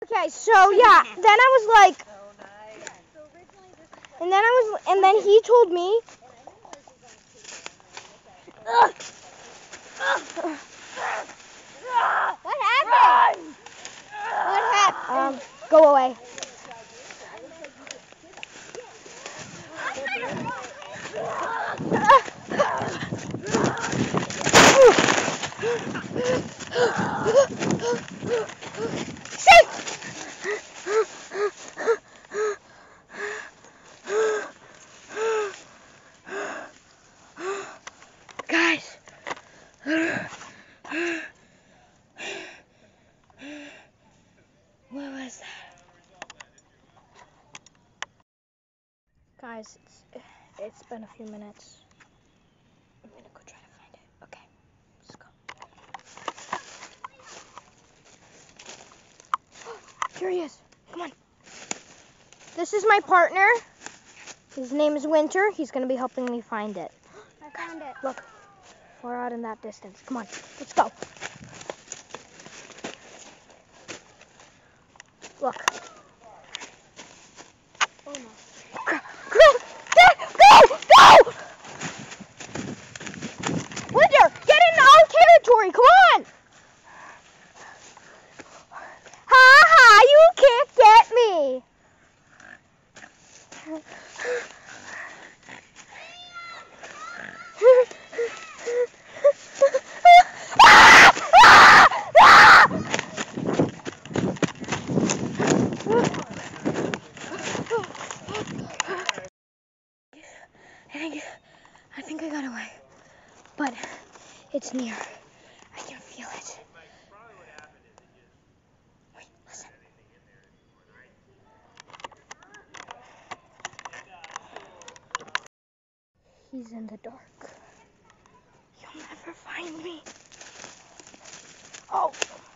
Okay, so yeah, then I was like, and then he told me. What happened? What happened? Go away. Guys. What was that? Guys, it's been a few minutes. I'm gonna go try to find it. Okay, let's go. Here he is. Come on. This is my partner. His name is Winter. He's gonna be helping me find it. I found it. Look, far out in that distance. Come on, let's go. Look. Oh no. Go! Winter, get in our territory. Come on. Ha! You can't get me. I think I got away, but it's near. I can feel it. Wait, listen. He's in the dark. You'll never find me. Oh.